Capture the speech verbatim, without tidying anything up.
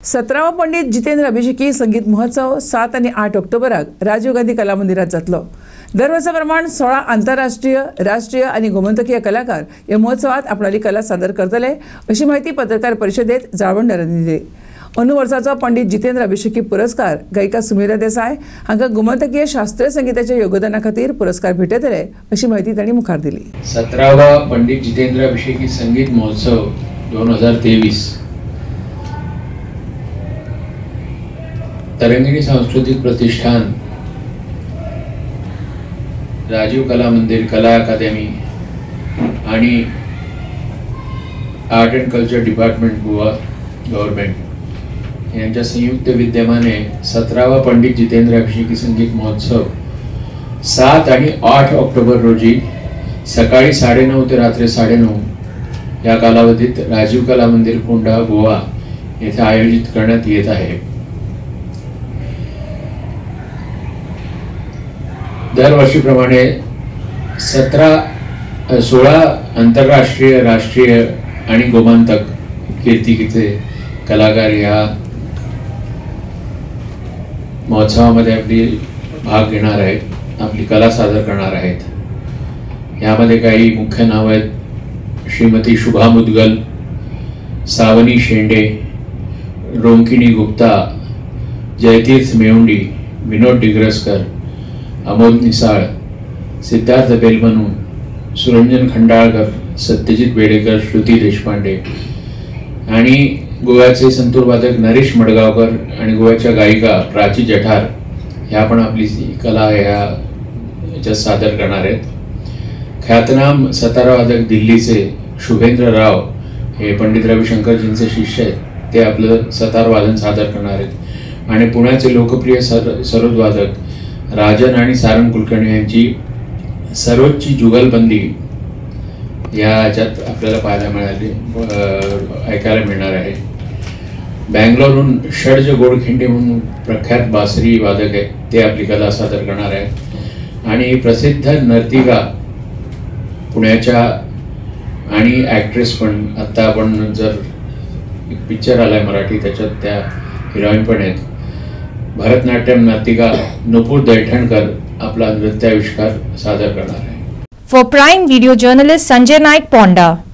सतरावा पंडित जितेंद्र अभिषेकी संगीत महोत्सव सात आणि आठ ऑक्टोबराक राजीव गांधी कला मंदिरात जातलो। दर वर्सा प्रमाण सोळा आंतरराष्ट्रीय, राष्ट्रीय आणि गोमंतकीय कलाकार या महोत्सवात आपणाली कला सादर करतले अशी माहिती पत्रकार परिषदेत जाळवणदारांनी दिली। अंदू वर्साचो पंडित जितेंद्र अभिषेकी पुरस्कार गायिका सुमेरा देसाय हांका गोमंतकीय शास्त्रीय संगीताच्या योगदाना खातीर पुरस्कार भेटयतले अशी माहिती तांणी मुखार दिली। सतरावा पंडित जितेंद्र अभिषेकी संगीत महोत्सव दोन हजार तेवीस तरंगिणी सांस्कृतिक प्रतिष्ठान, राजीव कला मंदिर, कला अकादमी आणि art and culture department Goa government यांच्या संयुक्त विद्यमाने सतरावा पंडित जितेंद्र अभिषेकी संगीत महोत्सव सात आणि आठ ऑक्टोबर रोजी सकाळी साडेनऊ ते रात्री साडेनऊ या कालावधीत राजीव कला मंदिर फोंडा गोवा येथे आयोजित करण्यात येत आहे। दरवर्षीप्रमाणे सतरा सोळा आंतरराष्ट्रीय, राष्ट्रीय आणि गोमंतक कीर्तिकीचे कलाकार या महोत्सवामध्ये आपली भाग घेणार आहेत, आपली कला सादर करणार आहेत। यामध्ये काही मुख्य नाव आहेत: श्रीमती शुभा मुदगल, सावनी शेंडे, रोंकिणी गुप्ता, जयतीर्थ मेवंडी, विनोद डिग्रसकर, अमोल निसाळ, सिद्धार्थ बेलमनू, सुरंजन खंडाळकर, सत्यजित बेडेकर, श्रुती देशपांडे आणि गोव्याचे संतूर वादक नरेश मडगावकर आणि गोव्याच्या गायिका प्राची जठार ह्या पण आपली कला या याच्यात सादर करणार आहेत। ख्यातनाम सतार वादक दिल्लीचे शुभेंद्र राव हे पंडित रविशंकरजींचे शिष्य आहेत, ते आपलं सतार वादन सादर करणार आहेत। आणि पुण्याचे लोकप्रिय सर सरोद वादक राजन आणि सारंग कुलकर्णी यांची सरोदची जुगलबंदी या याच्यात आपल्याला पाहायला मिळाली ऐकायला मिळणार आहे। बँगलोरहून षडज गोडखिंडे म्हणून प्रख्यात बासरी वादक आहेत, ते आपली कला सादर करणार आहेत। आणि प्रसिद्ध नर्तिका पुण्याच्या आणि ॲक्ट्रेस पण, आत्ता आपण जर एक पिक्चर आलाय मराठी त्याच्यात त्या हिरोईन पण आहेत, भरतनाट्यम नर्तिका नुपूर दैठणकर आपला नृत्याविष्कार सादर करणार आहे। For Prime Video journalist Sanjay Naik Ponda.